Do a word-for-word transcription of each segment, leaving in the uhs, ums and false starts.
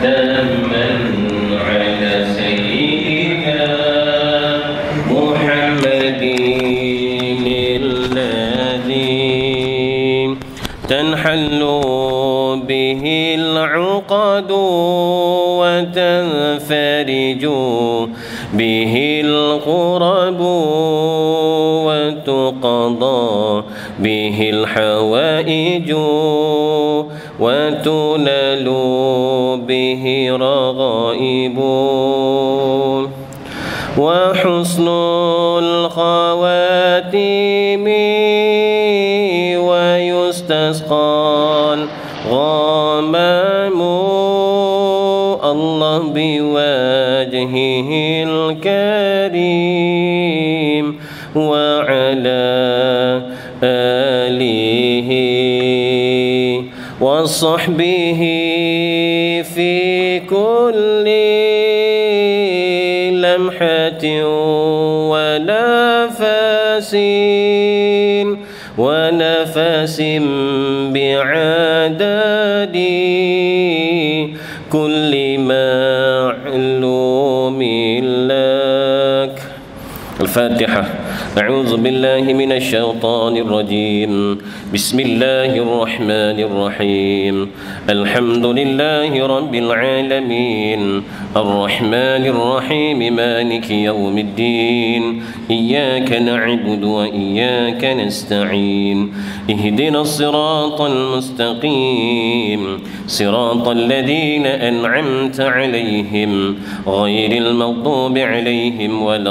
تاما على سيدنا محمد الذي تنحل به العقد وتنفرج به القرب وتقضى به الحوائج وتنال به رغائب وحسن الخواتيم ويستسقى الغمام الله بوجهه الكريم وعلى آله وصحبه في كل لمحة ونفس ونفس بعدد كل معلوم لك. الفاتحة. أعوذ بالله من الشيطان الرجيم. بسم الله الرحمن الرحيم. الحمد لله رب العالمين الرحمن الرحيم مالك يوم الدين إياك نعبد وإياك نستعين اهدنا الصراط المستقيم صراط الذين أنعمت عليهم غير المغضوب عليهم ولا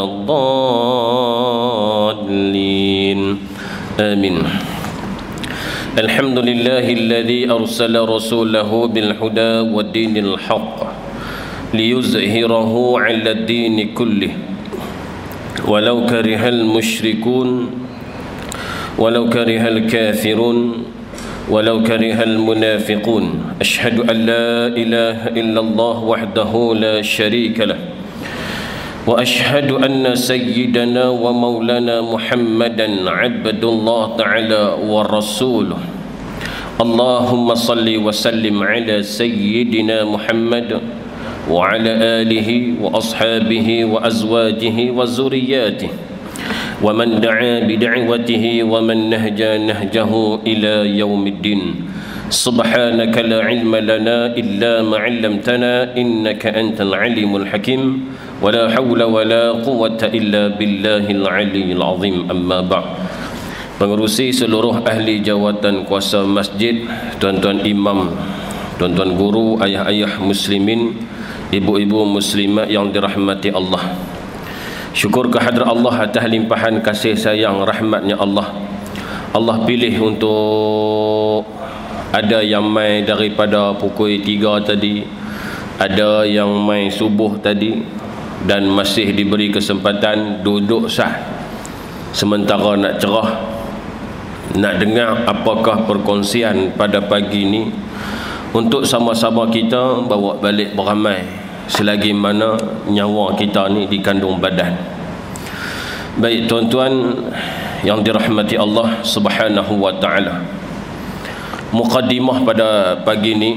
الضالين آمين. الحمد لله الذي أرسل رسوله بالهدى والدين الحق ليظهره على الدين كله ولو كره المشركون ولو كره الكافرون ولو كره المنافقون. أشهد أن لا إله إلا الله وحده لا شريك له وأشهد أن سيدنا ومولانا محمدا عبد الله تعالى ورسوله. اللهم صل وسلم على سيدنا محمد وعلى آله وأصحابه وأزواجه وذرياته ومن دعا بدعوته ومن نهج نهجه إلى يوم الدين. سبحانك لا علم لنا إلا ما علمتنا إنك أنت العليم الحكيم ولا حول ولا قوة إلا بالله العلي العظيم. أما بعد. Pengerusi seluruh ahli jawatan kuasa masjid, tuan-tuan imam, tuan-tuan guru, ayah-ayah muslimin, ibu-ibu muslimat yang dirahmati Allah. Syukur kehadrat Allah atas limpahan kasih sayang rahmatnya Allah. Allah pilih untuk ada yang mai daripada pukul tiga tadi, ada yang mai subuh tadi, dan masih diberi kesempatan duduk sah sementara nak cerah, nak dengar apakah perkongsian pada pagi ini untuk sama-sama kita bawa balik beramai selagi mana nyawa kita ni dikandung badan. Baik tuan-tuan yang dirahmati Allah Subhanahu wa taala. Muqaddimah pada pagi ini,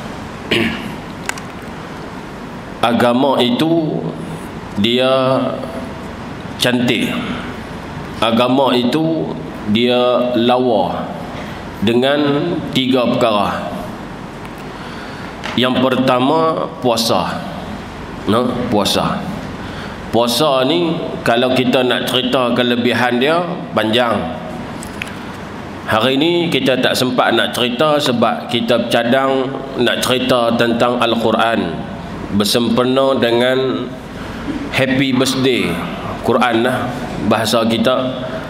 agama itu dia cantik. Agama itu dia lawa dengan tiga perkara. Yang pertama puasa. No, puasa. Puasa ni kalau kita nak cerita kelebihan dia panjang. Hari ini kita tak sempat nak cerita sebab kita bercadang nak cerita tentang Al-Quran bersempena dengan Happy Birthday Quran lah bahasa kita.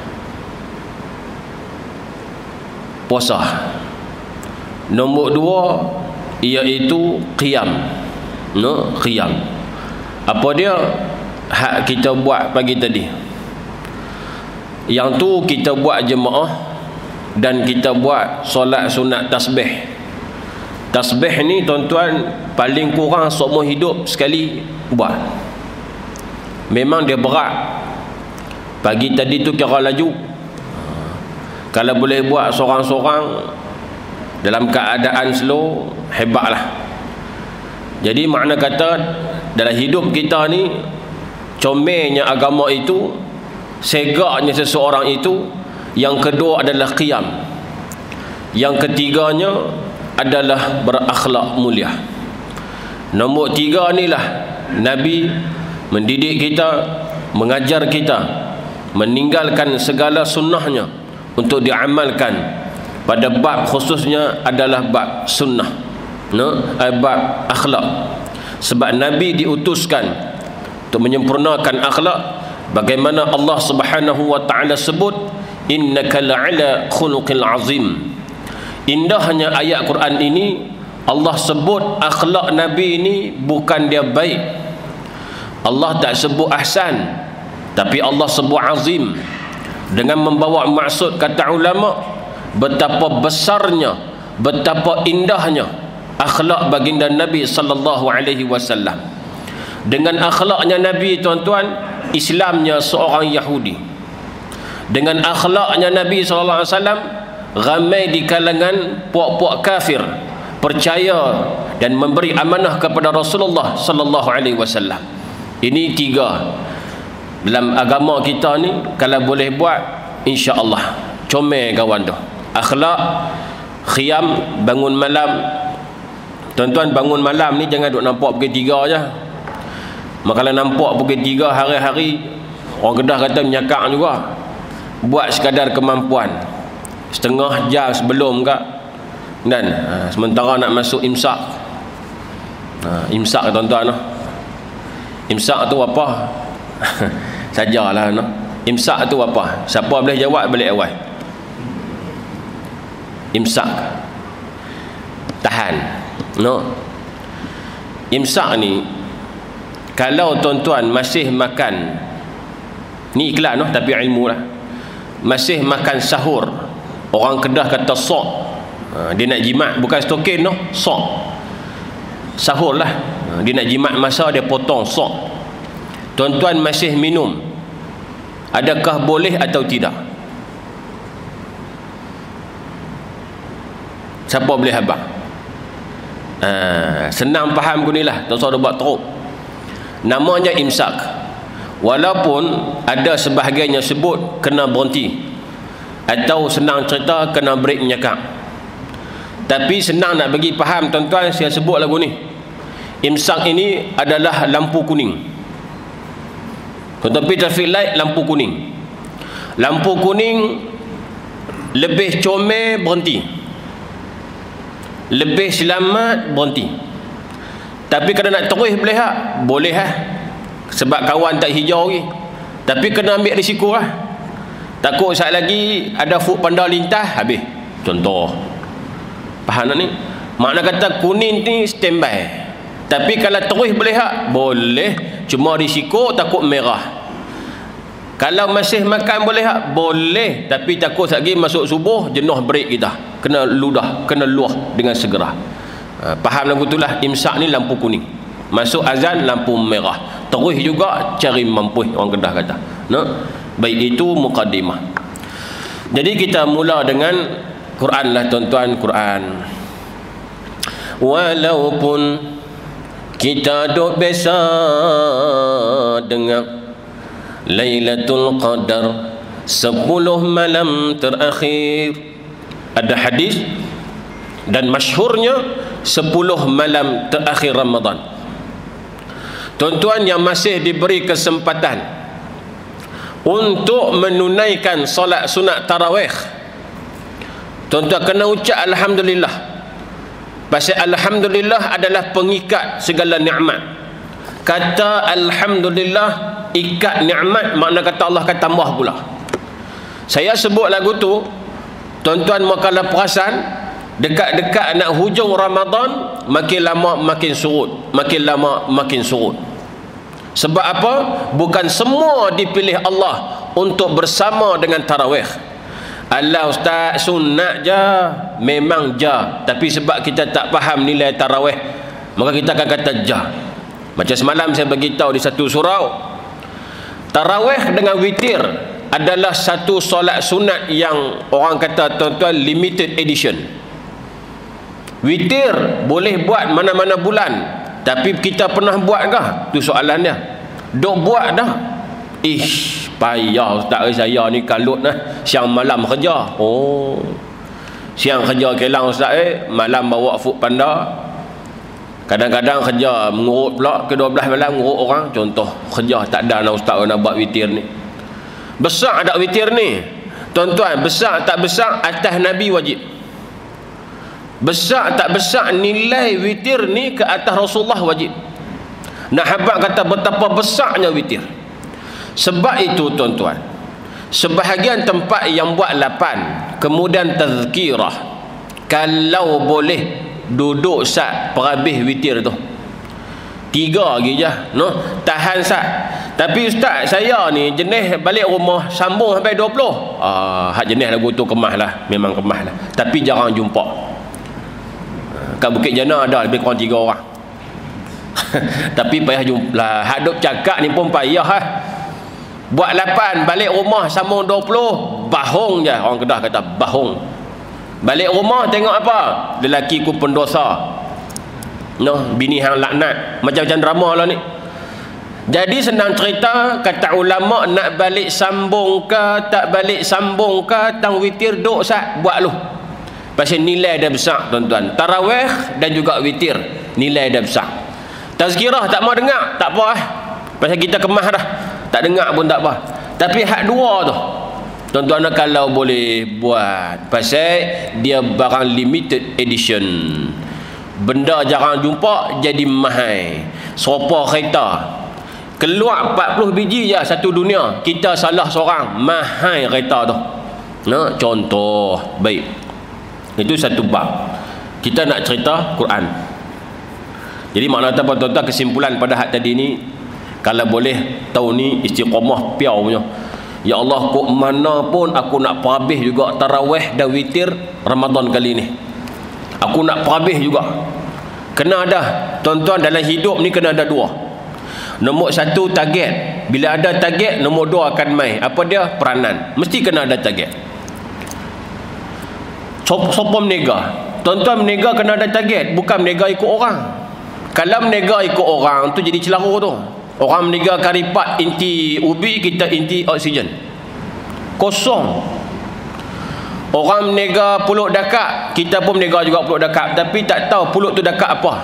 Puasa. Nombor dua iaitu qiyam. No, qiyam. Apa dia? Hak kita buat pagi tadi. Yang tu kita buat jemaah dan kita buat solat sunat tasbih. Tasbih ni tuan-tuan paling kurang seumur hidup sekali buat. Memang dia berat. Pagi tadi tu kira laju. Kalau boleh buat seorang-seorang dalam keadaan slow, hebatlah. Jadi makna kata dalam hidup kita ni, comelnya agama itu, segaknya seseorang itu. Yang kedua adalah qiyam. Yang ketiganya adalah berakhlak mulia. Nombor tiga inilah Nabi mendidik kita, mengajar kita, meninggalkan segala sunnahnya untuk diamalkan. Pada bab khususnya adalah bab sunnah, no? Bab akhlak. Sebab Nabi diutuskan untuk menyempurnakan akhlak. Bagaimana Allah Subhanahu wa taala sebut, innaka la'ala khuluqil azim. Indahnya ayat Quran ini, Allah sebut akhlak Nabi ini bukan dia baik. Allah tak sebut ahsan, tapi Allah sebut azim, dengan membawa maksud, kata ulama, betapa besarnya, betapa indahnya akhlak baginda Nabi sallallahu alaihi wasallam. Dengan akhlaknya Nabi, tuan-tuan, Islamnya seorang Yahudi. Dengan akhlaknya Nabi sallallahu alaihi wasallam, ramai di kalangan puak-puak kafir percaya dan memberi amanah kepada Rasulullah sallallahu alaihi wasallam. Ini tiga dalam agama kita ni, kalau boleh buat, insya-Allah comel kawan tu. Akhlak, khiyam, bangun malam. Tuan-tuan, bangun malam ni jangan duk nampak pukul tiga je. Maka kalau nampak pukul tiga hari-hari, orang Kedah kata menyakak juga. Buat sekadar kemampuan, setengah jam sebelum kak, dan ha, sementara nak masuk imsak. ha, Imsak tuan-tuan, no? Imsak tu apa? Sajalah, no? Imsak tu apa? Siapa boleh jawab balik awal. Imsak, tahan, no? Imsak ni, kalau tuan-tuan masih makan, ni iklan, no? Tapi ilmu lah, masih makan sahur, orang Kedah kata sok, ha, dia nak jimat, bukan stokin, no? Sok, sahur lah, ha, dia nak jimat masa, dia potong sok. Tuan-tuan masih minum, adakah boleh atau tidak? Siapa boleh abang? Ha, senang faham ku ni lah, tak usah buat teruk. Namanya imsak. Walaupun ada sebahagiannya sebut kena berhenti, atau senang cerita kena break menyakap, tapi senang nak bagi faham tuan-tuan, saya sebut lagu ni. Imsak ini adalah lampu kuning. Tuan-tuan pergi traffic light, lampu kuning. Lampu kuning lebih comel berhenti, lebih selamat berhenti. Tapi kalau nak terus boleh tak? Boleh lah, sebab kawan tak hijau lagi. Tapi kena ambil risiko lah. Takut saat lagi ada food panda lintas, habis. Contoh, faham tak ni? Makna kata kuning ni standby. Tapi kalau terus boleh tak? Boleh, cuma risiko takut merah. Kalau masih makan boleh tak? Boleh, tapi takut lagi masuk subuh jenuh break kita, kena ludah, kena luah dengan segera. ha, Faham lagu tu lah. Imsak ni lampu kuning, masuk azan lampu merah. Terus juga cari mampu, orang Kedah kata, no? Baik, itu mukadimah. Jadi kita mula dengan Quran lah tuan-tuan. Quran, walaupun kita duk biasa dengar Lailatul Qadar, sepuluh malam terakhir, ada hadis dan masyhurnya sepuluh malam terakhir Ramadan. Tuan-tuan yang masih diberi kesempatan untuk menunaikan solat sunat tarawih, tuan-tuan kena ucap alhamdulillah. Pasal alhamdulillah adalah pengikat segala nikmat. Kata alhamdulillah ikat nikmat, makna kata Allah akan tambah pula. Saya sebut lagu tu, tuan-tuan kalau perasan, dekat-dekat nak hujung Ramadan, makin lama makin surut, makin lama makin surut. Sebab apa? Bukan semua dipilih Allah untuk bersama dengan tarawih. Alah ustaz, sunat je, memang je, tapi sebab kita tak faham nilai tarawih, maka kita akan kata je. Macam semalam saya beritahu di satu surau, tarawih dengan witir adalah satu solat sunat yang orang kata tuan-tuan limited edition. Witir boleh buat mana-mana bulan, Tapi kita pernah buat kah? Tu soalan dia. Dok buat dah. Ish, payah ustaz saya ni kalut nah. Siang malam kerja. Oh. Siang kerja Kelang ustaz eh, malam bawa food panda. Kadang-kadang kerja mengurut pula ke dua belas malam mengurut orang. Contoh kerja tak ada nak ustaz nak buat witir ni. Besar tak witir ni? Tuan-tuan, besar tak besar atas Nabi wajib. Besar tak besar nilai witir ni ke atas Rasulullah wajib. Nak habaq kata betapa besarnya witir. Sebab itu tuan-tuan, sebahagian tempat yang buat lapan, kemudian tazkirah, kalau boleh duduk sat perhabis witir tu. Tiga lagi je, no? Tahan sat. Tapi ustaz, saya ni jenis balik rumah sambung sampai dua puluh. Ah, hak jenis lagu tu kemah lah, memang kemah lah. Tapi jarang jumpa. Kat Bukit Jana ada lebih kurang tiga orang. Tapi payah jumpa lah. Hak duk cakap ni pun payah lah. Buat lapan, balik rumah sambung dua puluh, bahong je. Orang Kedah kata bahong. Balik rumah tengok apa? Lelaki ku pendosa. No, bini hang laknat. Macam-macam drama lah ni. Jadi senang cerita, kata ulama nak balik sambung ke tak balik sambung ke tang witir duk sat buat lu. Pasal nilai dia besar tuan-tuan. Tarawih dan juga witir nilai dia besar. Tazkirah tak mau dengar, tak apa eh. Pasal kita kemah dah. Tak dengar pun tak apa. Tapi hak dua tu tuan-tuan kalau boleh buat. Pasal dia barang limited edition. Benda jarang jumpa jadi mahal. Serupa kereta. Keluar empat puluh biji je satu dunia. Kita salah seorang. Mahal kereta tu. Nah, contoh. Baik. Itu satu bab. Kita nak cerita Quran. Jadi makna apa tuan-tuan, kesimpulan pada hak tadi ni, kalau boleh tahu ni istiqamah piau punya. Ya Allah, kok mana pun aku nak perhabis juga tarawih dan witir Ramadan kali ni. Aku nak perhabis juga. Kena ada tuan-tuan, dalam hidup ni kena ada dua. Nombor satu target. Bila ada target, nombor dua akan mai. Apa dia? Peranan. Mesti kena ada target. Sopo menega. Tuan-tuan, menega kena ada target. Bukan menega ikut orang. Kalau menega ikut orang tu jadi celaka tu. Orang menega karipat inti ubi, kita inti oksigen. Kosong. Orang menega pulut dakak, kita pun menega juga pulut dakak, tapi tak tahu pulut tu dakak apa.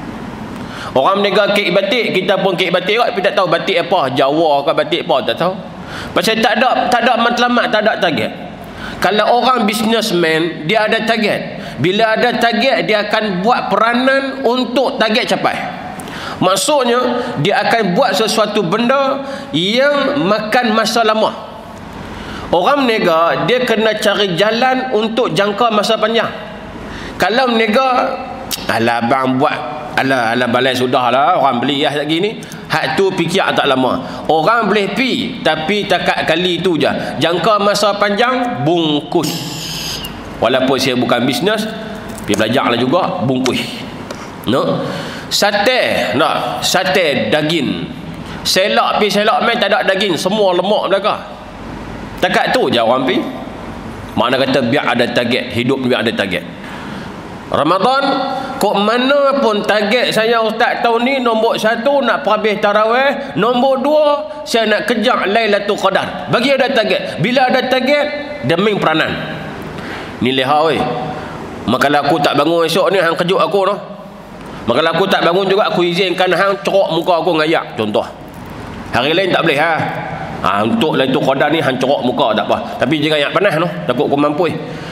Orang menega kek batik, kita pun kek batik, tapi tak tahu batik apa, Jawa ke batik apa, tak tahu. Pasal tak ada tak ada matlamat, tak ada target. Kalau orang businessman, dia ada target. Bila ada target, dia akan buat peranan untuk target capai. Maksudnya, dia akan buat sesuatu benda yang makan masa lama. Orang menega, dia kena cari jalan untuk jangka masa panjang. Kalau menega, alah abang buat, alah, alah balai sudah lah, orang beli ya lagi ni. Hak tu fikir tak lama. Orang boleh pi, tapi takat kali tu je. Jangka masa panjang, bungkus. Walaupun saya bukan bisnes, pergi belajar lah juga, bungkus. No? Sate, nak sate daging. Selak pi selak main tak ada daging, semua lemak belaka. Takat tu je orang pi. Makna kata biar ada target, hidup biar ada target. Ramadan, kok mana pun target saya ustaz tahun ni nombor satu nak perhabis tarawih, nombor dua saya nak kejar Lailatul Qadar. Bagi ada target. Bila ada target, demi peranan. Ni leha weh. Maka kalau aku tak bangun esok ni hang kejut aku noh. Maka kalau aku tak bangun juga, aku izinkan hang cerok muka aku ngayak. Contoh. Hari lain tak boleh ha. Ha, untuk Lailatul Qadar ni hang cerok muka tak apa. Tapi jangan ayak panas noh. Takut aku mampu.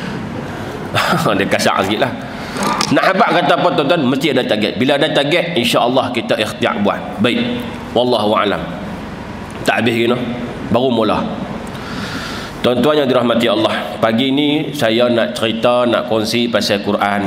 Dia kasar sikit lah. Nak habaq kata apa tuan-tuan, mesti ada target. Bila ada target, insya-Allah kita ikhtiar buat. Baik. Wallahu a'lam. Tak habis gino. Baru mula. Tuan-tuan yang dirahmati Allah, pagi ni saya nak cerita, nak kongsi pasal Quran.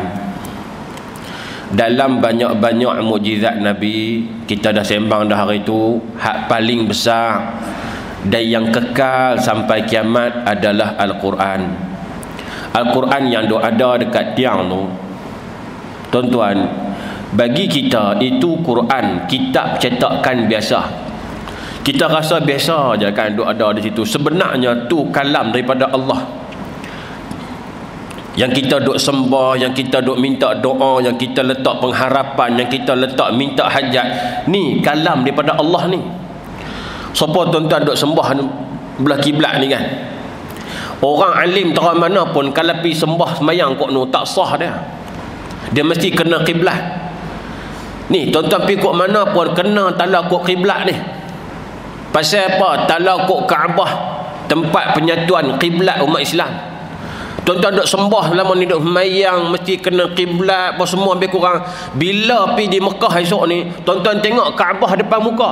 Dalam banyak-banyak mukjizat Nabi, kita dah sembang dah hari tu, hak paling besar dan yang kekal sampai kiamat adalah Al-Quran. Al-Quran yang ada dekat tiang tu, tuan-tuan, bagi kita itu Quran, kitab cetakan biasa. Kita rasa biasa je kan duk ada di situ. Sebenarnya tu kalam daripada Allah yang kita duk sembah, yang kita duk minta doa, yang kita letak pengharapan, yang kita letak minta hajat, ni kalam daripada Allah ni. Siapa tuan-tuan duk sembah belah kiblat ni kan, orang alim terang mana pun kalau pergi sembah semayang kok nu tak sah dia, dia mesti kena kiblat. Ni tuan-tuan pergi kok mana pun kena tala kok kiblat ni. Pasal apa? Tala kok Kaabah, tempat penyatuan kiblat umat Islam. Tuan-tuan duk sembah lama ni, duk semayang mesti kena kiblat apa semua lebih kurang. Bila pergi di Mekah esok ni, tuan-tuan tengok Kaabah depan muka.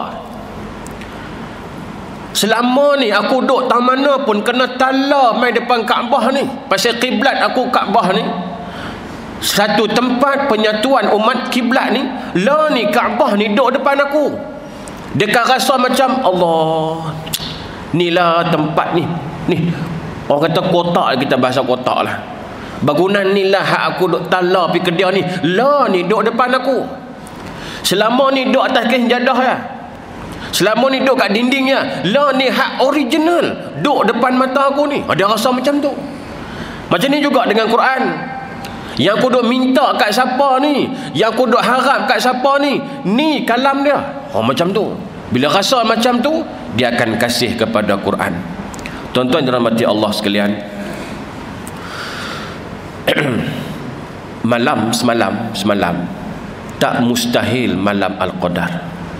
Selama ni aku duduk tang mana pun kena tala mai depan Kaabah ni. Pasal kiblat aku Kaabah ni. Satu tempat penyatuan umat kiblat ni. Lah ni Kaabah ni duduk depan aku. Dia kan rasa macam Allah. Inilah tempat ni. Ni orang kata kotak, kita bahasa kotak lah. Bangunan ni lah hak aku duduk tala pergi ke dia ni. Lah ni duduk depan aku. Selama ni duduk atas kain jadah ya. Selama ni duduk kat dinding ya. Lah ni hak original duduk depan mata aku ni. Ada rasa macam tu. Macam ni juga dengan Quran. Yang aku duk minta kat siapa ni, yang aku duk harap kat siapa ni, ni kalam dia. Oh macam tu. Bila rasa macam tu, dia akan kasih kepada Quran. Tuan-tuan dirahmati Allah sekalian, malam semalam semalam tak mustahil malam Al-Qadar.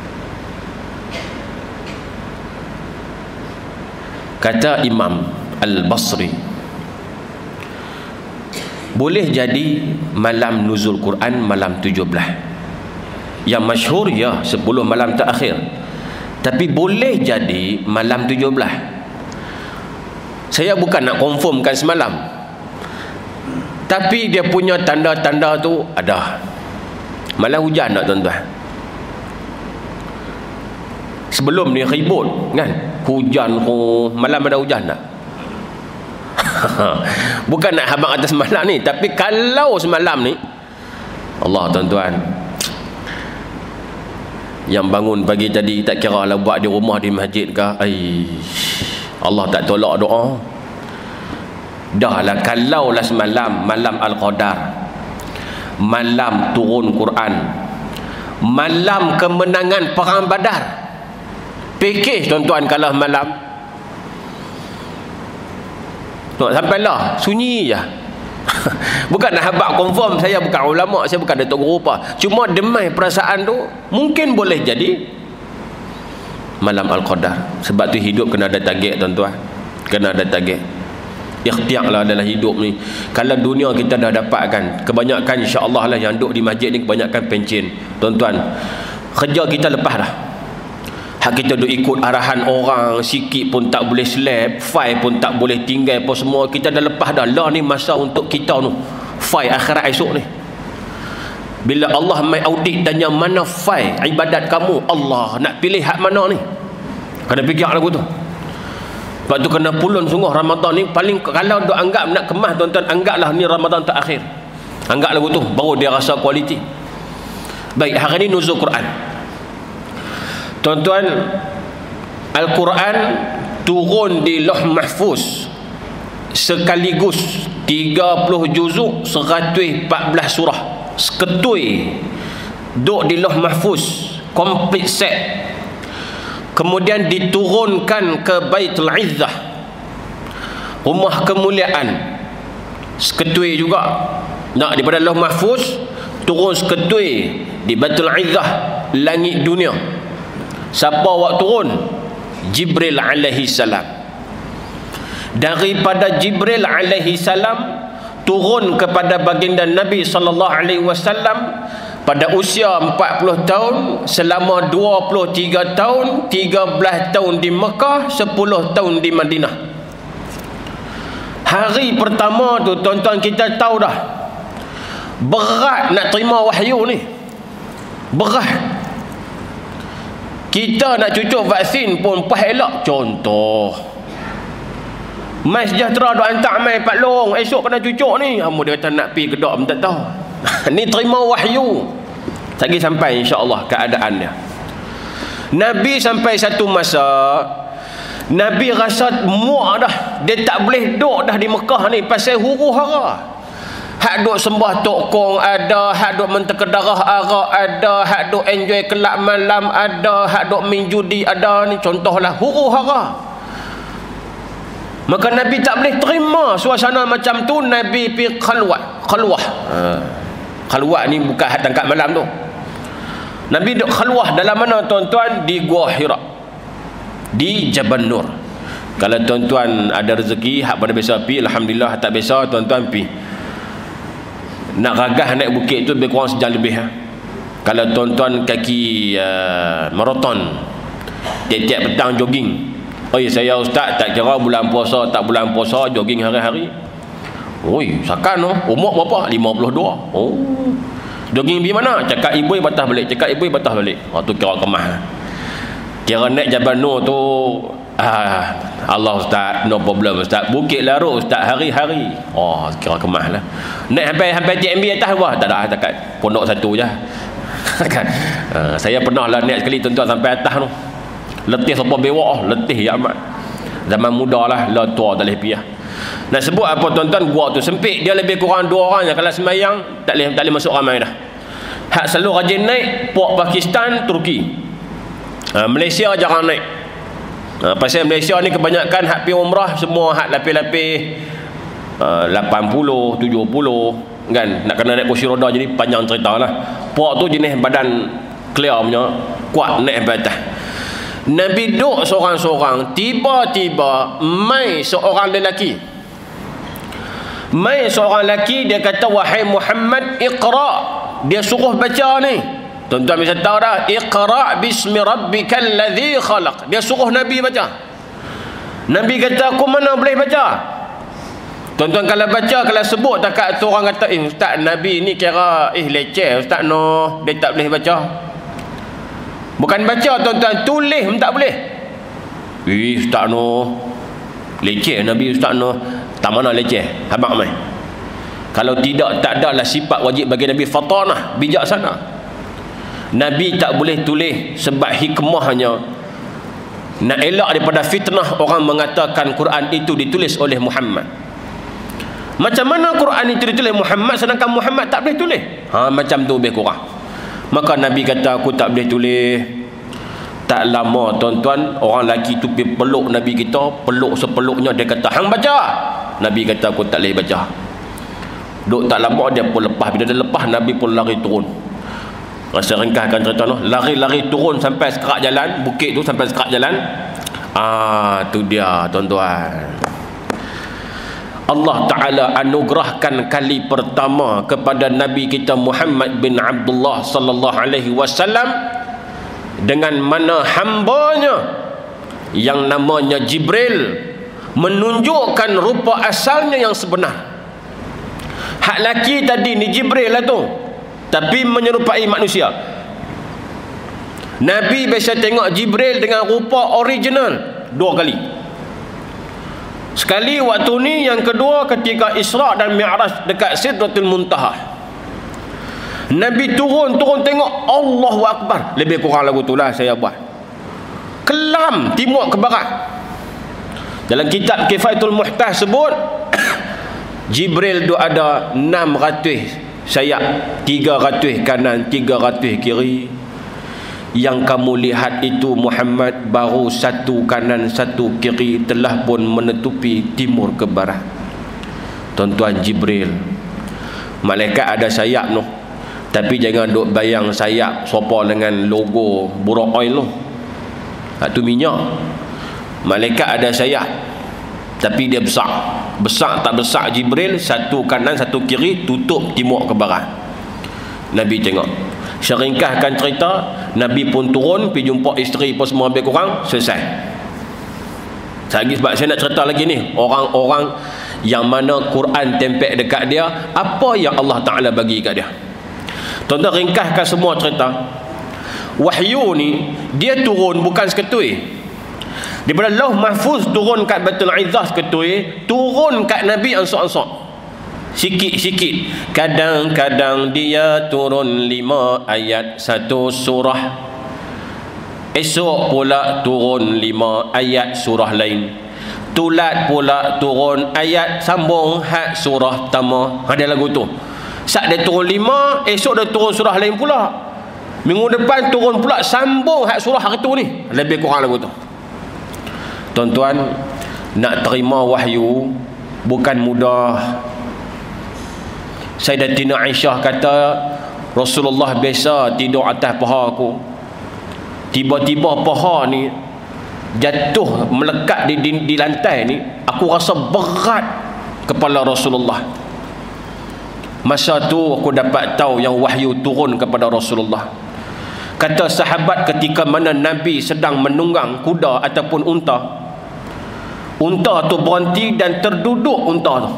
Kata Imam Al-Basri, boleh jadi malam nuzul Quran malam tujuh belas. Yang masyhur ya sepuluh malam terakhir. Tapi boleh jadi malam tujuh belas. Saya bukan nak confirmkan semalam, tapi dia punya tanda-tanda tu ada. Malam hujan tak tuan-tuan? Sebelum ni ribut kan, hujan oh, malam ada hujan tak? Bukan nak habang atas malam ni, tapi kalau semalam ni, Allah tuan-tuan, yang bangun pagi tadi tak kira lah buat di rumah, di masjid ke, ai Allah tak tolak doa. Dah lah kalau lah semalam malam Al-Qadar, malam turun Quran, malam kemenangan perang Badar, fikir tuan-tuan kalau malam nak sampailah sunyi je. Bukan nak habaq confirm, saya bukan ulama, saya bukan datuk guru apa. Cuma demai perasaan tu mungkin boleh jadi malam Al-Qadar. Sebab tu hidup kena ada target tuan-tuan. Kena ada target. Ikhtiarlah dalam hidup ni. Kalau dunia kita dah dapatkan, kebanyakan insya-Allah lah yang duduk di masjid ni kebanyakan pencen. Tuan-tuan, kerja kita lepas dah. Hak kita duk ikut arahan orang, sikit pun tak boleh slap, file pun tak boleh tinggal apa semua. Kita dah lepas dah. Lah ni masa untuk kita tu, file akhirat esok ni. Bila Allah mai audit tanya mana file ibadat kamu, Allah nak pilih hak mana ni? Kena fikir lagu tu. Sebab tu kena pulun sungguh Ramadan ni. Paling kalau duk anggap nak kemas tuan-tuan, anggaplah ni Ramadan terakhir. Anggap lagu tu, baru dia rasa kualiti. Baik, hari ni nuzul Quran. Tuan-tuan, Al-Quran turun di Lauh Mahfuz sekaligus tiga puluh juzuk, seratus empat belas surah seketui duk di Lauh Mahfuz komplit set. Kemudian diturunkan ke Baitul Izzah, rumah kemuliaan, seketui juga. Nak daripada Lauh Mahfuz turun seketui di Baitul Izzah, langit dunia. Siapa awak turun? Jibril alaihi salam. Daripada Jibril alaihi salam turun kepada baginda Nabi sallallahu alaihi wasallam pada usia empat puluh tahun, selama dua puluh tiga tahun, tiga belas tahun di Mekah, sepuluh tahun di Madinah. Hari pertama tu tuan-tuan kita tahu dah, berat nak terima wahyu ni. Berat. Kita nak cucuk vaksin pun pah elak. Contoh, Mai Sejahtera duk hantar mai Pak Long, esok kena cucuk ni. Amu dia kata nak pergi kedok pun tak tahu. Ni terima wahyu. Lagi sampai insya-Allah keadaan dia. Nabi sampai satu masa Nabi rasa muak dah. Dia tak boleh duduk dah di Mekah ni pasal huru hara. hak duk sembah tok kong ada, hak duk menterkedarah arak ada, hak duk enjoy kelab malam ada, hak duk main judi ada. Ni contohlah huru hara. Maka Nabi tak boleh terima suasana macam tu. Nabi pergi khalwat. Khalwah ha. Khalwat ni bukan hak tangkap malam tu. Nabi duk khalwah dalam mana tuan-tuan? Di Gua Hira, di Jabal Nur. Kalau tuan-tuan ada rezeki hak pada biasa pi, alhamdulillah. Tak biasa tuan-tuan pi. Nak ragah naik bukit tu lebih kurang sejam lebih ha. Kalau tuan-tuan kaki uh, maraton, tiap-tiap petang jogging. Oh ya, saya ustaz tak kira bulan puasa tak bulan puasa jogging hari-hari. Oi, sakan noh. Umur berapa? lima puluh dua. Oh. Jogging pergi mana? Cakap ibu batas balik, cakap ibu batas balik. Oh tu kira kemah. Kira naik Jabal Nur tu ah, Allah ustaz, no problem ustaz. Bukit Larut ustaz hari-hari. Oh, kira kemah lah. Naik sampai sampai T M B atas apa? Tak ada, dekat pondok satu je. Kan. Uh, saya pernah lah naik sekali tuan-tuan sampai atas tu. Letih apa bewak, letih ya amat. Zaman muda lah, lah tua tak boleh piah. Nak sebut apa tuan-tuan, gua tu sempit, dia lebih kurang dua orang je. Kalau sembahyang tak boleh tak boleh masuk ramai dah. Hak selalu rajin naik port Pakistan, Turki. Ha, Malaysia jarang naik. Ha, pasal Malaysia ni kebanyakan hak pergi umrah semua hak lapis-lapis uh, lapan puluh, tujuh puluh kan. Nak kena naik kursi roda jadi panjang cerita lah. Port tu jenis badan clear punya, kuat naik sampai atas. Nabi duduk seorang-seorang, tiba-tiba mai seorang lelaki. Mai seorang lelaki, dia kata, wahai Muhammad, iqra. Dia suruh baca ni. Tuan-tuan bisa tahu dah, iqra bismi rabbikal ladzi khalaq. Dia suruh Nabi baca. Nabi kata, aku mana boleh baca? Tuan-tuan kalau baca, kalau sebut takat tu orang kata, eh ustaz Nabi ni kira eh leceh ustaz noh, dia tak boleh baca. Bukan baca tuan-tuan, tulis pun tak boleh. Eh ustaz noh, leceh Nabi ustaz noh. Tak mana leceh, habaq mai. Kalau tidak, tak adalah sifat wajib bagi Nabi fatanah, bijaksana. Nabi tak boleh tulis sebab hikmahnya nak elak daripada fitnah orang mengatakan Quran itu ditulis oleh Muhammad. Macam mana Quran itu ditulis Muhammad sedangkan Muhammad tak boleh tulis? Ha, macam tu lebih kurang. Maka Nabi kata, aku tak boleh tulis. Tak lama tuan-tuan, orang lelaki tu pergi peluk Nabi kita, peluk sepeluknya, dia kata, hang baca. Nabi kata, aku tak boleh baca. Duk tak lama dia pun lepas. Bila dia lepas, Nabi pun lari turun. Rasa ringkaskan cerita tu, lari-lari turun sampai sekerak jalan, bukit tu sampai sekerak jalan. Ah, tu dia tuan-tuan. Allah Ta'ala anugerahkan kali pertama kepada Nabi kita Muhammad bin Abdullah sallallahu alaihi wasallam dengan mana hambanya yang namanya Jibril menunjukkan rupa asalnya yang sebenar. Hak laki tadi ni Jibril lah tu, tapi menyerupai manusia. Nabi biasa tengok Jibril dengan rupa original dua kali. Sekali waktu ni, yang kedua ketika Isra dan Mi'raj dekat Sidratul Muntaha. Nabi turun-turun tengok, Allahu Akbar. Lebih kurang lagu tu lah saya buat. Kelam timur ke barat. Dalam kitab Kifayatul Muhtaj sebut Jibril tu ada enam ratus sayap, tiga ratus kanan, tiga ratus kiri. Yang kamu lihat itu Muhammad baru satu kanan satu kiri telah pun menutupi timur ke barat. Tuan-tuan, Jibril malaikat ada sayap noh, tapi jangan duk bayang sayap sopa dengan logo buruk oil noh. Itu minyak. Malaikat ada sayap tapi dia besar. Besar tak besar Jibril, satu kanan satu kiri, tutup timur ke barat. Nabi tengok. Seringkahkan cerita, Nabi pun turun pergi jumpa isteri pun semua lebih kurang selesai. Sebab saya nak cerita lagi ni, orang-orang yang mana Quran tempel dekat dia, apa yang Allah Ta'ala bagi kat dia. Tuan-tuan, ringkaskan semua cerita. Wahyu ni dia turun bukan seketui. Daripada Lauh Mahfuz turun kat Baitul Izzah seketui, turun kat Nabi ansur-ansur. Sikit-sikit. Kadang-kadang dia turun lima ayat satu surah, esok pula turun lima ayat surah lain. tulat pula turun ayat sambung had surah pertama. Ada lagu tu. Saat dia turun lima, esok dia turun surah lain pula. Minggu depan turun pula sambung had surah hari tu ni. Lebih kurang lagu tu. Tuan-tuan, nak terima wahyu bukan mudah. Sayyidatina Aisyah kata, Rasulullah biasa tidur atas paha aku. Tiba-tiba paha ni jatuh melekat di, di, di lantai ni, aku rasa berat kepala Rasulullah. Masa tu aku dapat tahu yang wahyu turun kepada Rasulullah. Kata sahabat, ketika mana Nabi sedang menunggang kuda ataupun unta, unta tu berhenti dan terduduk unta tu.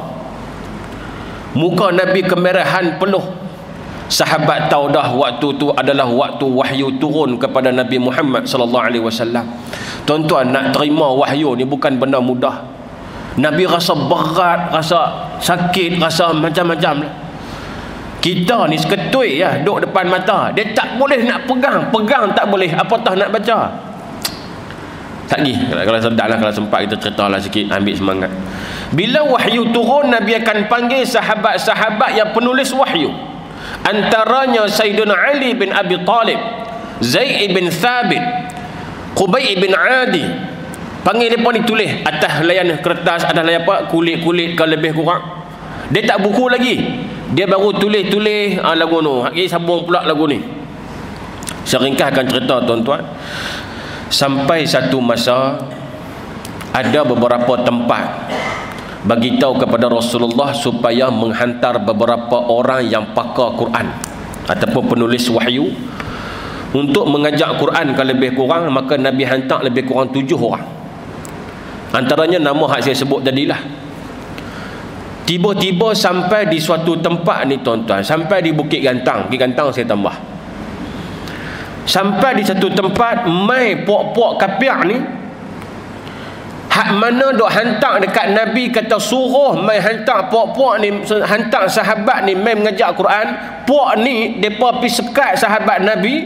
Muka Nabi kemerahan penuh. Sahabat tahu dah waktu tu adalah waktu wahyu turun kepada Nabi Muhammad sallallahu alaihi wasallam. Tuan-tuan, nak terima wahyu ni bukan benda mudah. Nabi rasa berat, rasa sakit, rasa macam-macam lah. Kita ni seketui ya, duduk depan mata, dia tak boleh nak pegang, pegang tak boleh, apatah nak baca. Tak lagi, kalau sedar lah, kalau sempat kita cerita lah sikit, ambil semangat. Bila wahyu turun, Nabi akan panggil sahabat-sahabat yang penulis wahyu. Antaranya Sayyidina Ali bin Abi Talib, Zaid bin Thabit, Qubay bin Adi. Panggil mereka ni tulis atas layan kertas, atas layan apa, kulit-kulit ke lebih kurang. Dia tak buku lagi, dia baru tulis-tulis ah, lagu tu. Lagi sambung pula lagu ni. Seringkaskan cerita tuan-tuan, sampai satu masa ada beberapa tempat bagi tahu kepada Rasulullah supaya menghantar beberapa orang yang pakar Quran ataupun penulis wahyu untuk mengajak Quran kalau lebih kurang. Maka Nabi hantar lebih kurang tujuh orang. Antaranya nama hak saya sebut tadilah. Tiba-tiba sampai di suatu tempat ni tuan-tuan, sampai di Bukit Gantang. Bukit Gantang saya tambah. Sampai di satu tempat, mai puak-puak kapiak ni, hak mana dok hantar dekat Nabi, kata suruh mai hantar puak-puak ni, hantar sahabat ni mai mengajak Quran. Puak ni depa pi sekat sahabat Nabi.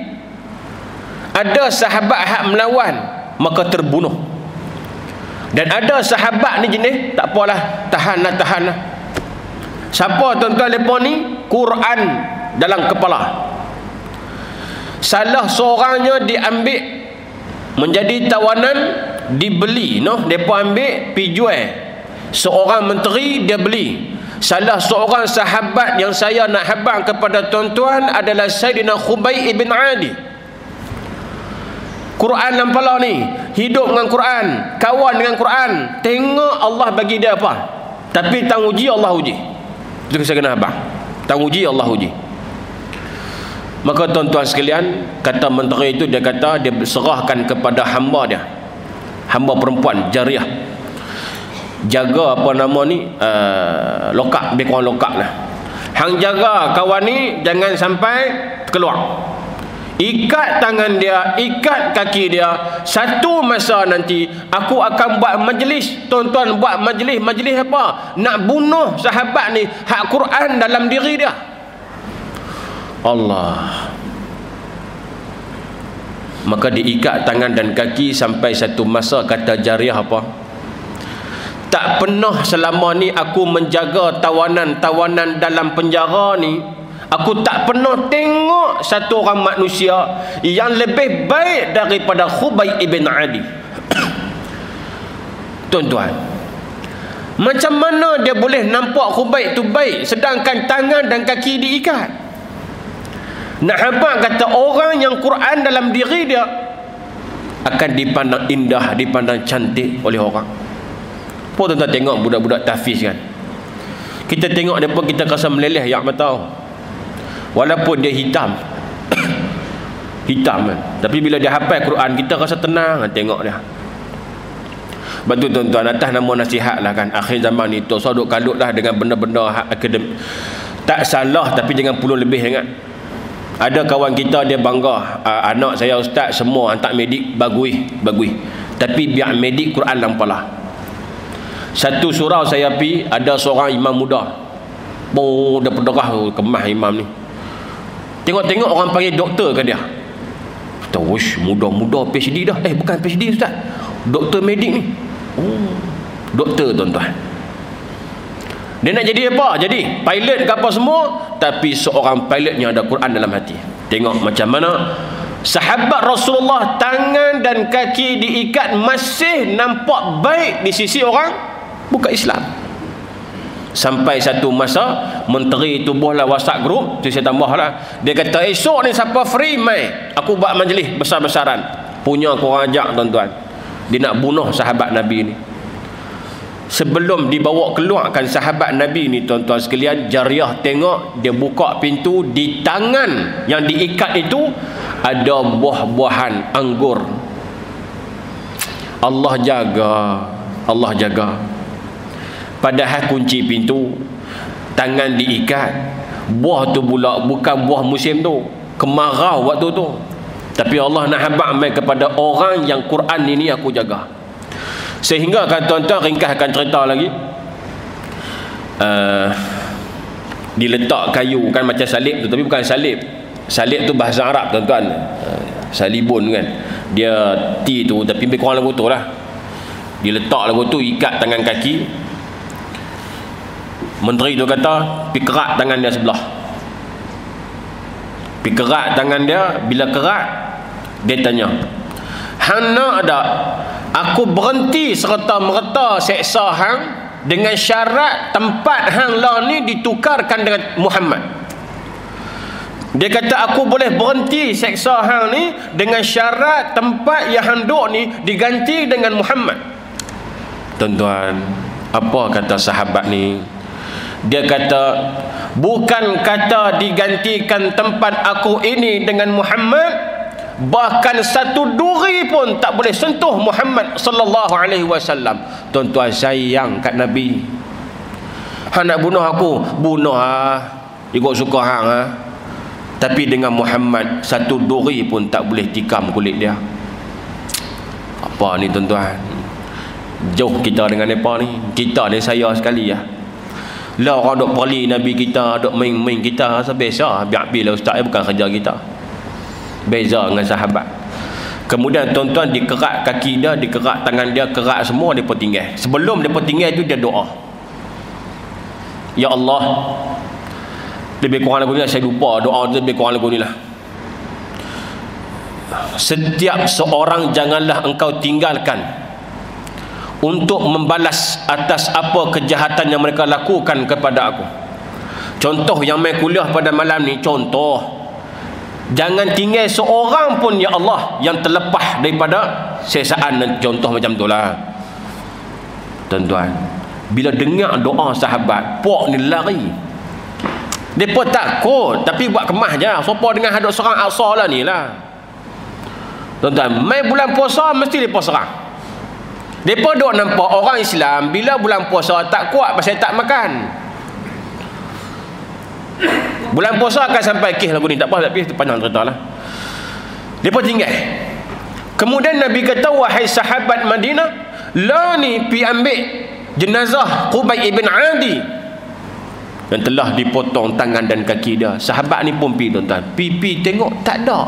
Ada sahabat hak melawan, maka terbunuh. Dan ada sahabat ni jenis tak apalah, tahanlah tahanlah. Siapa tuan-tuan depa ni? Quran dalam kepala. Salah seorangnya diambil menjadi tawanan, dibeli, noh, depa ambil pi jual. Seorang menteri dia beli. Salah seorang sahabat yang saya nak habang kepada tuan-tuan adalah Sayyidina Qubay bin Adi. Quran dalam kepala ni, hidup dengan Quran, kawan dengan Quran. Tengok Allah bagi dia apa, tapi tang uji Allah uji. Itu saya kena habang, tang uji Allah uji. Maka tuan-tuan sekalian, kata menteri itu, dia kata dia serahkan kepada hamba dia, hamba perempuan Jariah, jaga apa nama ni, uh, lokap, lebih kurang lokap lah. Hang jaga kawan ni jangan sampai keluar. Ikat tangan dia, ikat kaki dia. Satu masa nanti aku akan buat majlis. Tuan-tuan, buat majlis. Majlis apa? Nak bunuh sahabat ni, hak Quran dalam diri dia. Allah. Maka diikat tangan dan kaki sampai satu masa, kata Jariah apa? Tak pernah selama ni aku menjaga tawanan-tawanan dalam penjara ni, aku tak pernah tengok satu orang manusia yang lebih baik daripada Qubay ibn Adi. Tuan-tuan, macam mana dia boleh nampak Qubay itu baik sedangkan tangan dan kaki diikat? Nak habaq kata orang yang Quran dalam diri dia akan dipandang indah, dipandang cantik oleh orang. Apa tuan-tuan tengok budak-budak tahfiz kan? Kita tengok dia pun kita rasa meleleh yak mata. Walaupun dia hitam hitam kan, tapi bila dia hafal Quran kita rasa tenang tengok dia. Betul tuan-tuan, atas nama nasihat lah kan, akhir zaman ni tu so duk kalut lah dengan benda-benda akademik. Tak salah, tapi jangan puluh lebih ingat. Ada kawan kita dia bangga, anak saya ustaz semua hantar medik bagus bagus, tapi biar medik Quran dalam kepala. Satu surau saya pi, ada seorang imam muda, oh dia pederah kemah imam ni. Tengok-tengok orang panggil doktor ke dia. Kata, wush, muda-muda P H D dah. Eh, bukan P H D ustaz, doktor medik ni. Oh, Doktor tuan-tuan. Dia nak jadi apa? Jadi pilot ke apa semua, tapi seorang pilot yang ada Quran dalam hati. Tengok macam mana sahabat Rasulullah tangan dan kaki diikat masih nampak baik di sisi orang bukan Islam. Sampai satu masa menteri tubuhlah WhatsApp group, tu saya tambahlah. Dia kata esok ni siapa free mai, aku buat majlis besar-besaran. Punya aku orang ajak tuan-tuan. Dia nak bunuh sahabat Nabi ni. Sebelum dibawa keluarkan sahabat Nabi ni tuan-tuan sekalian, Jariyah tengok, dia buka pintu, di tangan yang diikat itu ada buah-buahan anggur. Allah jaga, Allah jaga. Padahal kunci pintu, tangan diikat, buah tu pula bukan buah musim tu, kemarau waktu tu. Tapi Allah nak habaq mai kepada orang yang Quran ini aku jaga. Sehingga kan tuan-tuan ringkaskan cerita lagi, uh, diletak kayu kan macam salib tu, tapi bukan salib. Salib tu bahasa Arab tuan-tuan, uh, salibun kan, dia T tu tapi lebih kurang lagu tu lah. Diletak lagu tu, ikat tangan kaki. Menteri tu kata pi kerat tangan dia sebelah, pi kerat tangan dia. Bila kerat, dia tanya, hang nak tak aku berhenti serta-merta seksa hang dengan syarat tempat hang lah ni ditukarkan dengan Muhammad? Dia kata aku boleh berhenti seksa hang ni dengan syarat tempat yang hang duk ni diganti dengan Muhammad. Tuan-tuan, apa kata sahabat ni? Dia kata bukan kata digantikan tempat aku ini dengan Muhammad, bahkan satu duri pun tak boleh sentuh Muhammad sallallahu alaihi wasallam. Tuan-tuan, sayang kat Nabi. Hang nak bunuh aku, bunuh ah, ikut suka hang ah. Tapi dengan Muhammad satu duri pun tak boleh tikam kulit dia. Apa ni tuan-tuan? Jauh kita dengan mereka ni. Kita ni saya sekali ya. Lah orang duk perli Nabi kita, duk main-main kita, rasa biasa. Biar-biar ustaz, bukan kerja kita. Beza dengan sahabat. Kemudian tuan-tuan, dikerat kaki dia, dikerat tangan dia, kerat semua, dia pun tinggal. Sebelum dia pun tinggal tu, dia doa, ya Allah, lebih kurang lagu ni saya lupa doa dia, lebih kurang lagu ni lah. Setiap seorang janganlah engkau tinggalkan untuk membalas atas apa kejahatan yang mereka lakukan kepada aku. Contoh yang main kuliah pada malam ni, contoh, jangan tinggal seorang pun ya Allah yang terlepas daripada sesaan. Contoh macam tu lah tuan-tuan. Bila dengar doa sahabat, pok ni lari. Mereka takut tapi buat kemah je. Siapa dengan hadut serang Aqsa lah ni lah tuan-tuan. Mai bulan puasa mesti mereka serang. Mereka duk nampak orang Islam bila bulan puasa tak kuat pasal tak makan. Bulan puasa akan sampai kih lagu ni, tak apa, tapi panjang cerita lah. Mereka tinggal. Kemudian Nabi kata, wahai sahabat Madinah, lah ni pi ambil jenazah Khubay ibn Adi yang telah dipotong tangan dan kaki dia. Sahabat ni pun pi tuan-tuan, pi-pi tengok tak ada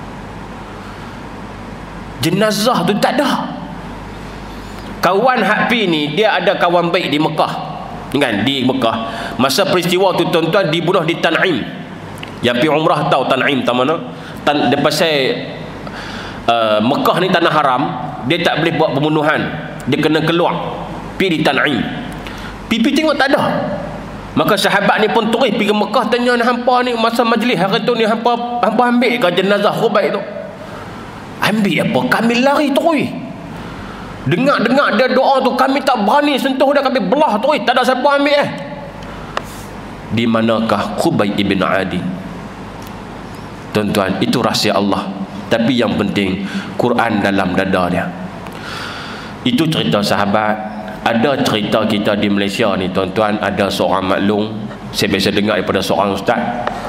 jenazah tu, tak ada. Kawan hak pi ni, dia ada kawan baik di Mekah kan, di Mekah. Masa peristiwa tu tuan-tuan, dibunuh di Tan'im. Yang pi umrah tahu Tan'im tak mana? Tan, dia pasal uh, Mekah ni tanah haram, dia tak boleh buat pembunuhan, dia kena keluar pi di Tan'im. Pi-pi tengok tak ada. Maka sahabat ni pun terus pergi ke Mekah, tanya hampa ni masa majlis hari tu ni, hampa hampa ambil ke jenazah Khubay tu? Ambil apa? Kami lari terus. Dengar-dengar dia doa tu, kami tak berani sentuh dia, kami belah terus, tak ada siapa ambil eh. Di manakah Khubay ibn Adi? Tuan-tuan, itu rahsia Allah. Tapi yang penting Quran dalam dada dia. Itu cerita sahabat. Ada cerita kita di Malaysia ni tuan-tuan, ada seorang maklum, saya biasa dengar daripada seorang ustaz,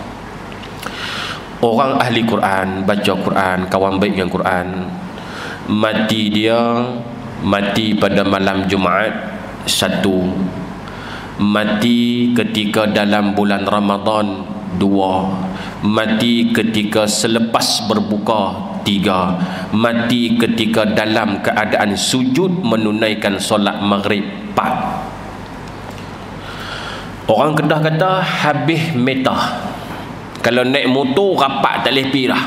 orang ahli Quran, baca Quran, kawan baik dengan Quran. Mati dia, mati pada malam Jumaat satu, mati ketika dalam bulan Ramadan dua, mati ketika selepas berbuka tiga, mati ketika dalam keadaan sujud menunaikan solat maghrib Empat. Orang Kedah kata habis meta. Kalau naik motor rapat tak boleh pergi dah.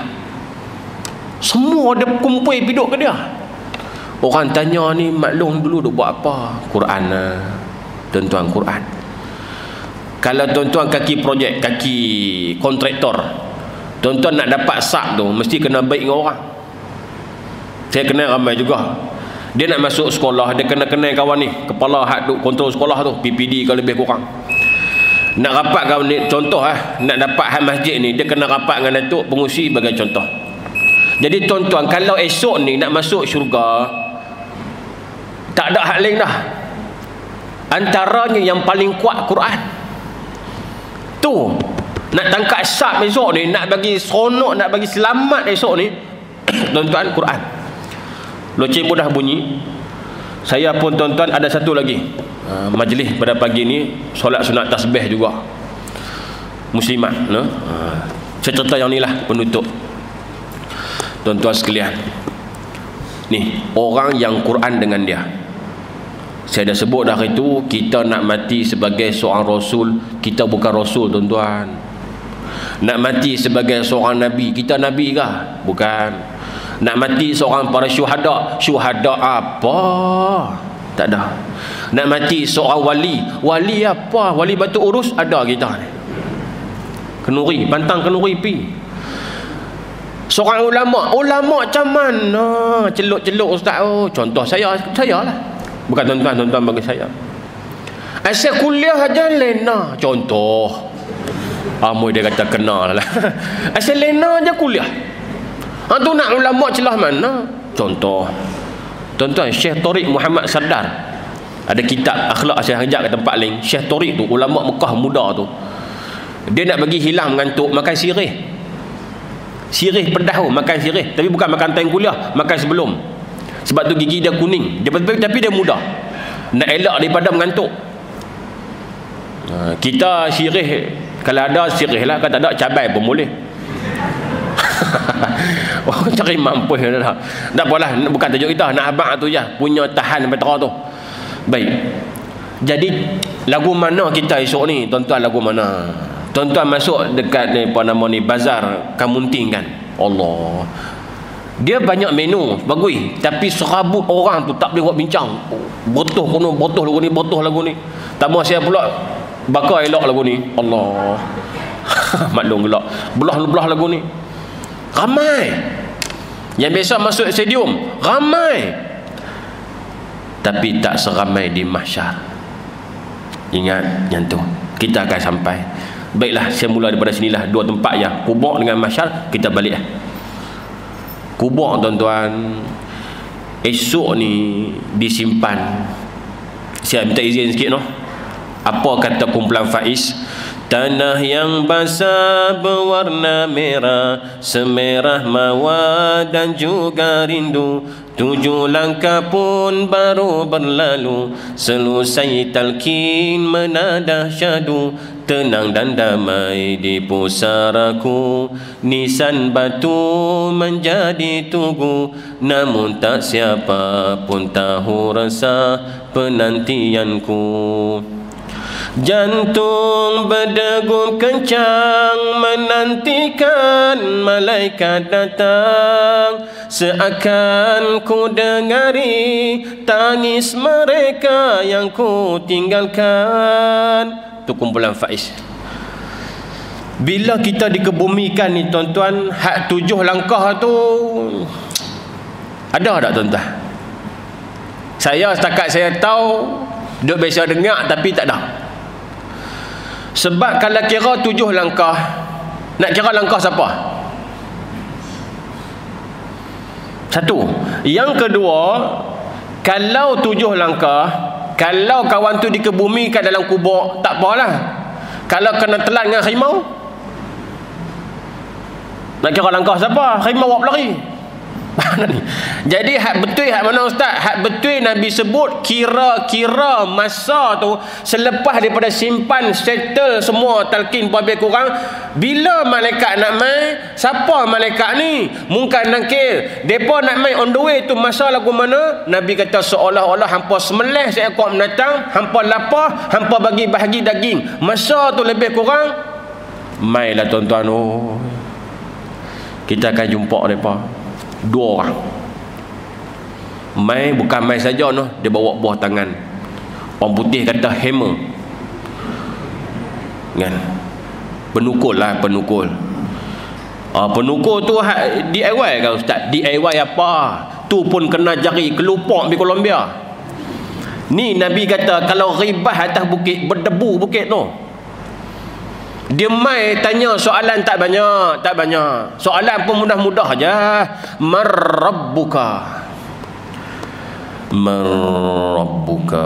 Semua ada kumpul duduk ke dia. Orang tanya ni maklum dulu duk buat apa? Quran lah. Tuan-tuan, Quran. Kalau tuan-tuan kaki projek, kaki kontraktor, tuan-tuan nak dapat sap tu mesti kena baik dengan orang. Saya kenal ramai juga. Dia nak masuk sekolah, dia kena kenal kawan ni, kepala hak duk kontrol sekolah tu, P P D kalau lebih kurang. Nak rapat kawan ni, contoh ah, nak dapat hak masjid ni, dia kena rapat dengan datuk pengusi bagi contoh. Jadi tuan-tuan, kalau esok ni nak masuk syurga, tak ada hak lain dah. Antaranya yang paling kuat Quran. Tu nak tangkap sap esok ni, nak bagi seronok, nak bagi selamat esok ni, tuan-tuan, Quran. Loceng pun dah bunyi. Saya pun tuan-tuan ada satu lagi uh, majlis pada pagi ni, solat sunat tasbih juga, muslimat no? uh, saya cerita yang ni lah penutup. Tuan-tuan sekalian, ni orang yang Quran dengan dia, saya dah sebut dah itu, kita nak mati sebagai seorang rasul, kita bukan rasul tuan-tuan. Nak mati sebagai seorang nabi, kita nabi kah? Bukan. Nak mati seorang para syuhada, syuhada apa? Tak ada. Nak mati seorang wali, wali apa? Wali batu urus ada kita ni. Kenuri, pantang kenuri pi. Seorang ulama, ulama macam mana? Celuk-celuk ustaz. Oh, contoh saya, saya lah. Bukan tuan-tuan, tuan-tuan bagi saya. Asal kuliah aja lena, contoh. Amoy dia kata kenal lah. Asal lena aja kuliah. Ha, tu nak ulama celah mana? Contoh, tuan-tuan, Syekh Tariq Muhammad Sardar ada kitab akhlak saya ajak ke tempat lain. Syekh Tariq tu ulama Mekah muda tu, dia nak bagi hilang mengantuk, makan sirih. Sirih pedas tu, makan sirih, tapi bukan makan time kuliah, makan sebelum. Sebab tu gigi dia kuning, dia tapi dia muda, nak elak daripada mengantuk. Ha, kita sirih kalau ada sirih lah, kalau tak ada cabai pun boleh. Oh, cari mampu dah. Tak apalah, bukan tajuk kita, nak abang tu je punya tahan sampai terang tu. Baik. Jadi lagu mana kita esok ni tuan-tuan, lagu mana? Tuan-tuan masuk dekat ni apa nama ni, bazar Kamunting kan. Allah. Dia banyak menu bagus, tapi serabut orang tu tak boleh buat bincang. Botoh kono, botoh lagu ni, botoh lagu ni. Tak mau saya pula bakar elok lagu ni. Allah. Maklum gelak. Belah-belah lagu ni. Ramai. Yang biasa masuk stadium ramai, tapi tak seramai di mahsyar. Ingat yang tu, kita akan sampai. Baiklah, saya mula daripada sinilah, dua tempat ya, kubur dengan mahsyar. Kita balik lah. Kubur tuan-tuan, esok ni disimpan. Saya minta izin sikit no. Apa kata kumpulan Faiz? Tanah yang basah berwarna merah, semerah mawar dan juga rindu. Tujuh langkah pun baru berlalu, selesai talqin menadah syadu. Tenang dan damai di pusaraku, nisan batu menjadi tugu. Namun tak siapa pun tahu rasa penantianku. Jantung berdegup kencang menantikan malaikat datang. Seakan ku dengari tangis mereka yang ku tinggalkan. Itu kumpulan Faiz. Bila kita dikebumikan ni tuan-tuan, hak tujuh langkah tu ada tak tuan-tuan? Saya setakat saya tahu, duk biasa dengar tapi tak ada. Sebab kalau kira tujuh langkah, nak kira langkah siapa? Satu. Yang kedua, kalau tujuh langkah, kalau kawan tu dikebumikan dalam kubur, tak apalah. Kalau kena telan dengan harimau, nak kira langkah siapa? Harimau buat berlari. Jadi hak betul hak mana ustaz? Hak betul Nabi sebut kira-kira masa tu selepas daripada simpan settle semua talqin lebih kurang, bila malaikat nak mai, siapa malaikat ni? Mungkar Nakir. Depa nak mai on the way tu masa lagu mana? Nabi kata seolah-olah hampa semelih seekor binatang, hampa lapar, hampa bagi bahagi daging. Masa tu lebih kurang mailah tuan-tuan. Oh, kita akan jumpa mereka dua orang. Mai bukan mai saja noh, dia bawa buah tangan. Orang putih kata hammer kan, penukul lah, penukul. Ah, penukul tu D I Y kan ustaz? D I Y apa? Tu pun kena jari kelupak di Colombia. Ni Nabi kata kalau ribah atas bukit, berdebu bukit tu, dia mai tanya soalan tak banyak, tak banyak. Soalan pun mudah-mudah aja. Marrabbuka? Marrabbuka.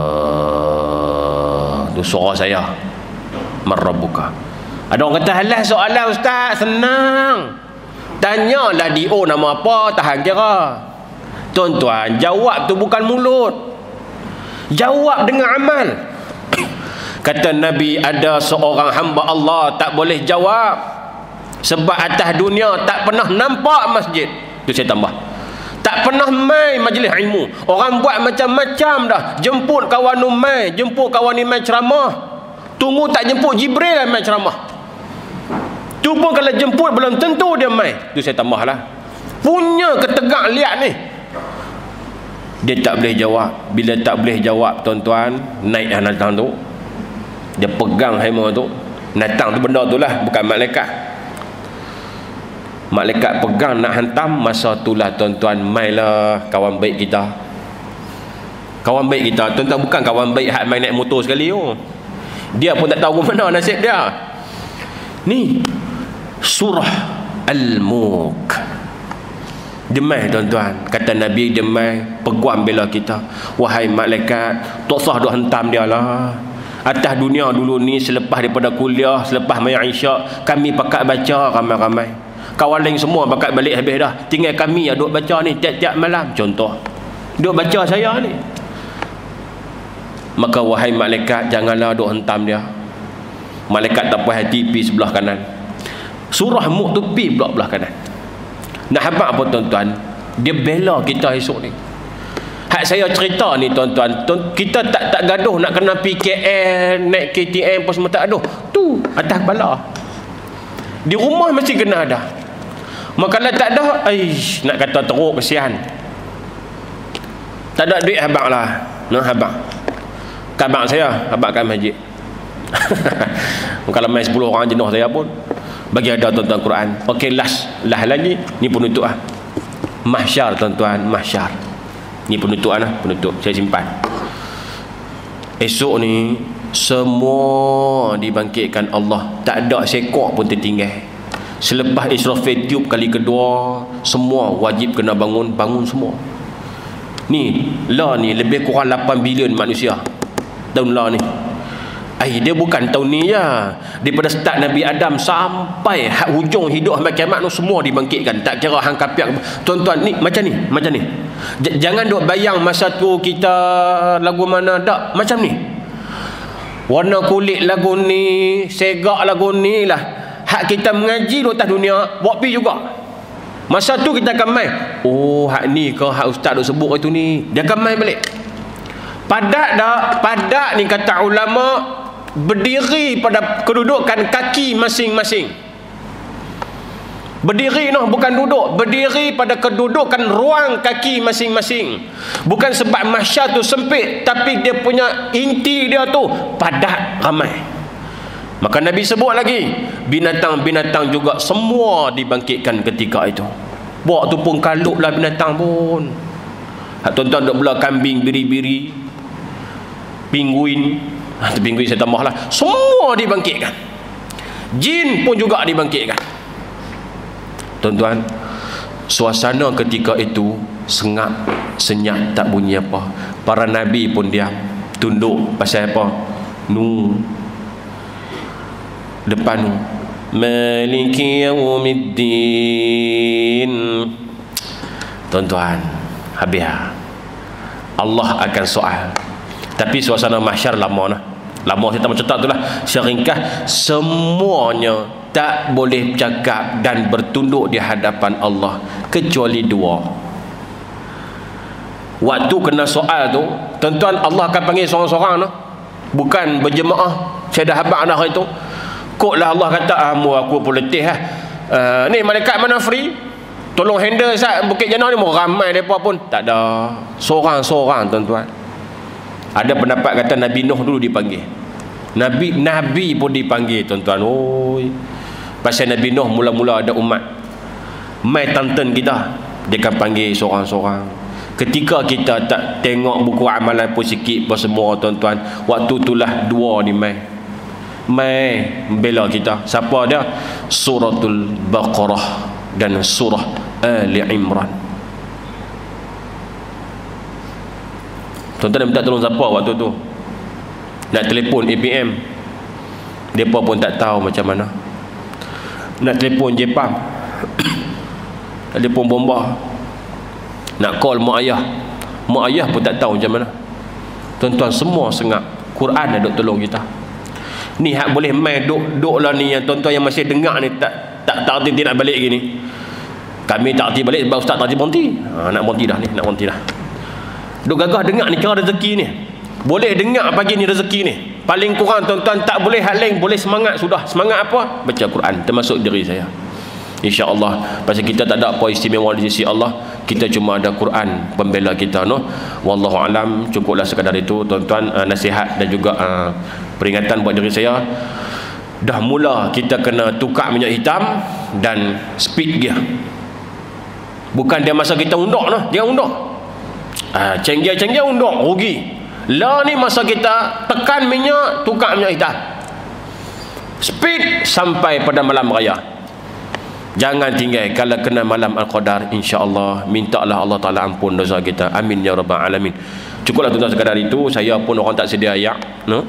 Tu suara saya. Marrabbuka. Ada orang kata halah soalan ustaz, senang. Tanyalah dia nama apa, tahan kira. Tuan-tuan, jawab tu bukan mulut. Jawab dengan amal. Kata Nabi, ada seorang hamba Allah tak boleh jawab sebab atas dunia tak pernah nampak masjid. Tu saya tambah, tak pernah mai majlis ilmu. Orang buat macam-macam dah. Jemput kawan ni mai, jemput kawan ni mai ceramah, tunggu tak jemput Jibril mai ceramah. Tu pun kalau jemput belum tentu dia mai. Tu saya tambah lah, punya ketegak liat ni. Dia tak boleh jawab. Bila tak boleh jawab tuan-tuan, naik anak datang tu, dia pegang hammer tu. Natang tu benda tu lah, bukan malaikat. Malaikat pegang nak hantam. Masa tu lah tuan-tuan, mailah kawan baik kita. Kawan baik kita tuan-tuan, bukan kawan baik hak main naik motor sekali tu. Dia pun tak tahu mana nasib dia. Ni surah Al-Mulk. Demai tuan-tuan, kata Nabi, demai peguam bela kita. Wahai malaikat, tak sah duk hentam dia lah. Atas dunia dulu ni, selepas daripada kuliah, selepas mai Isyak, kami pakat baca ramai-ramai. Kawan lain semua pakat balik habis dah. Tinggal kami yang duk baca ni tiap-tiap malam. Contoh, duk baca saya ni. Maka wahai malaikat, janganlah duk hentam dia. Malaikat tak puas hati, pi sebelah kanan. Surah Mulk tu pi pula belah kanan. Nak habaq apa tuan-tuan? Dia bela kita esok ni. Hak saya cerita ni tuan-tuan, kita tak tak gaduh nak kena P K L, naik K T M apa semua, tak gaduh. Tu atas kepala. Di rumah mesti kena ada. Maka kalau tak ada, aish, nak kata teruk kesian. Tak ada duit habaq lah. Nak habaq. Kabak saya, habaqkan masjid. Kalau main sepuluh orang jenuh saya pun bagi ada tuan-tuan Quran. Okey, last lah lagi ni penutup ah. Mahsyar tuan-tuan, mahsyar. Ni penutup ah, penutup. Saya simpan. Esok ni semua dibangkitkan Allah, tak ada seekor pun tertinggal. Selepas Israfil tiup kali kedua, semua wajib kena bangun, bangun semua. Ni lah ni lebih kurang lapan bilion manusia tahun lah ni. Ay, dia bukan tahun ni je. Daripada start Nabi Adam sampai hujung hidup sampai kiamat tu, semua dibangkitkan. Tak kira hang kafir. Tuan-tuan, ni macam ni, macam ni. J- jangan duk bayang masa tu kita lagu mana dak, macam ni. Warna kulit lagu ni, segak lagu ni lah. Hak kita mengaji di atas dunia, buat pi juga. Masa tu kita akan main. Oh, hak ni ke hak ustaz duk sebut itu ni. Dia akan main balik. Padat dak? Padat ni kata ulama, berdiri pada kedudukan kaki masing-masing. Berdiri noh, bukan duduk. Berdiri pada kedudukan ruang kaki masing-masing. Bukan sebab mahsyar tu sempit, tapi dia punya inti dia tu padat, ramai. Maka Nabi sebut lagi, binatang-binatang juga semua dibangkitkan ketika itu. Buat tu pun kalut lah binatang pun. Hak tuan-tuan duk belah kambing, biri-biri, pinguin. Ha, pinguin saya tambah lah. Semua dibangkitkan. Jin pun juga dibangkitkan. Tuan-tuan, suasana ketika itu sengap, senyap, tak bunyi apa. Para Nabi pun diam, tunduk. Pasal apa? Nu depan nu Maliki yaumiddin. Tuan-tuan, habis Allah akan soal. Tapi suasana mahsyar lama nah. Lama saya tak mencetak itulah. Seringkah semuanya tak boleh bercakap dan bertunduk di hadapan Allah kecuali dua. Waktu kena soal tu, tuan-tuan, Allah akan panggil seorang-seorang nah. Bukan berjemaah. Saya dah habaq dah hari tu. Koklah Allah kata, ah, mu aku pun letih lah. Uh, ni malaikat mana free? Tolong handle Ustaz Bukit Janah ni, mau ramai mereka pun. Tak ada. Seorang-seorang tuan-tuan. Ada pendapat kata Nabi Nuh dulu dipanggil. Nabi Nabi pun dipanggil tuan-tuan. Oi. Pasal Nabi Nuh mula-mula ada umat. Mai tanten kita, dia akan panggil seorang-seorang. Ketika kita tak tengok buku amalan pun sikit pun semua tuan-tuan, waktu itulah dua ni mai. Mai bela kita. Siapa dia? Suratul Baqarah dan surah Ali Imran. Tuan-tuan minta tolong siapa waktu tu? Nak telefon A P M, mereka pun tak tahu macam mana. Nak telefon Jepang, telefon bomba. Nak call mak ayah, mak ayah pun tak tahu macam mana. Tuan-tuan, semua sengak. Quran ada duk tolong kita. Ni hak boleh main duk-duk lah ni, yang tuan-tuan yang masih dengar ni tak tak tak arti nak balik gini. Kami tak arti balik sebab ustaz tak arti berhenti. Ha, nak berhenti dah ni, nak berhenti dah. Duk gagah dengar ni kira rezeki ni. Boleh dengar pagi ni rezeki ni. Paling kurang tuan-tuan tak boleh hal lain, boleh semangat sudah. Semangat apa? Baca Quran, termasuk diri saya. InsyaAllah. Pasal kita tak ada apa istimewa di sisi Allah, kita cuma ada Quran pembela kita, no? Wallahu alam. Cukuplah sekadar itu tuan-tuan. Uh, nasihat dan juga uh, peringatan buat diri saya. Dah mula kita kena tukar minyak hitam dan speed gear. Bukan dia masa kita undak, no? Jangan undak. uh, Cenggia-cenggia undak, rugi. Lah ni masa kita tekan minyak, tukar minyak hitam, speed sampai pada malam raya. Jangan tinggal kalau kena malam Al-Qadar, insya-Allah mintalah Allah Taala ampun dosa kita. Amin ya rabbal alamin. Cukuplah tuan-tuan sekadar itu. Saya pun orang tak sedia ayak, no?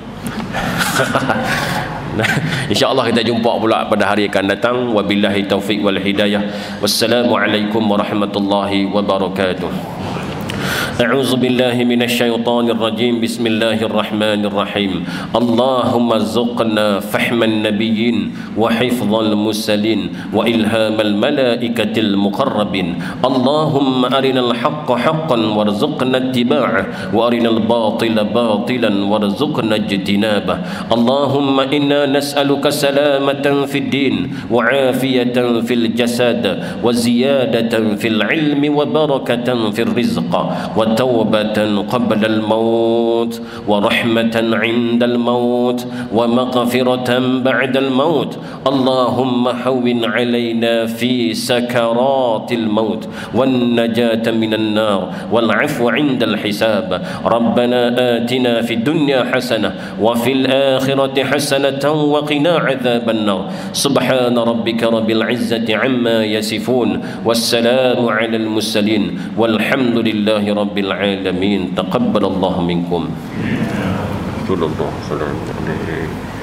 InsyaAllah kita jumpa pula pada hari akan datang. Wabillahi taufiq wal hidayah. Wassalamualaikum warahmatullahi wabarakatuh. أعوذ بالله من الشيطان الرجيم بسم الله الرحمن الرحيم اللهم ارزقنا فهم النبيين وحفظ المرسلين وإلهام الملائكة المقربين اللهم أرنا الحق حقا وارزقنا اتباعه وأرنا الباطل باطلا وارزقنا اجتنابه اللهم إنا نسألك سلامة في الدين وعافية في الجسد وزيادة في العلم وبركة في الرزق وتوبة قبل الموت ورحمة عند الموت ومغفرة بعد الموت اللهم هون علينا في سكرات الموت والنجاة من النار والعفو عند الحساب ربنا آتنا في الدنيا حسنة وفي الآخرة حسنة وقنا عذاب النار سبحان ربك رب العزة عما يصفون والسلام على المرسلين والحمد لله رب العالمين تقبل الله منكم.